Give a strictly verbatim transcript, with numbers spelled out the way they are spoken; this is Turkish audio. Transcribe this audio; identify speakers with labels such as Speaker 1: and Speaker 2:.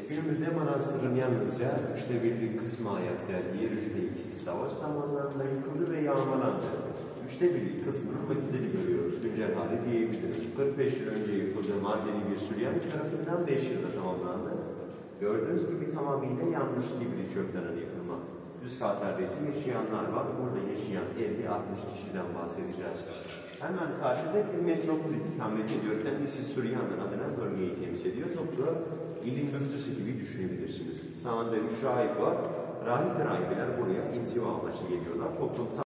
Speaker 1: Günümüzde manastırın yalnızca üçte birlik kısmı ayakta, diğer üçte ikisi savaş zamanlarında yıkıldı ve yağmalandı. Üçte birlik kısmının vakitleri görüyoruz, güncel hali diyebiliriz. kırk beş yıl önce yıkıldı Mardin'i bir Süryani tarafından beş yılda tamamlandı. Gördüğünüz gibi tamamıyla yanlış Tibri Çöktan'ın yıkılma. Üst katlarda ise yaşayanlar var, burada yaşayan elli altmış kişiden bahsedeceğiz. Hemen karşıda bir metropolit ikamet ediyorken Isis Süryani adına bölgeyi temsil ediyor. Toplu ilin müftüsü gibi düşünebilirsiniz. Sağında üç rahip var. Rahip ve rahibeler buraya inziva amaçlı geliyorlar. Toplumsal